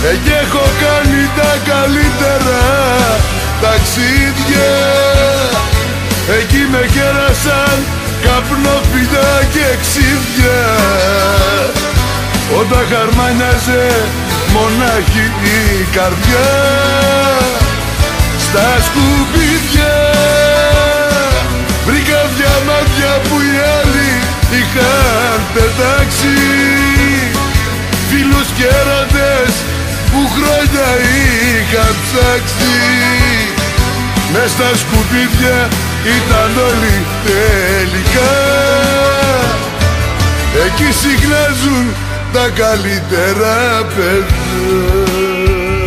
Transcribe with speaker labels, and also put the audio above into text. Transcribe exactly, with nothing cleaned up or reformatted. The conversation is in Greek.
Speaker 1: Εκεί έχω κάνει τα καλύτερα ταξίδια. Εκεί με κέρασαν καπνόφυλλα και ξύδια, όταν χαρμάνιαζε μονάχη η καρδιά στα σκουπίδια. Βρήκα διαμάτια που οι άλλοι είχαν πετάξει, φίλους και έρωτες που χρόνια είχαν ψάξει. Μες στα σκουπίδια ήταν όλοι τελικά, εκεί συχνάζουν τα καλύτερα παιδιά.